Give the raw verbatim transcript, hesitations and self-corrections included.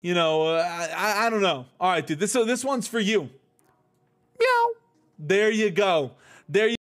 you know, uh, I, I don't know. All right, dude, this, so this one's for you. Meow. There you go. There you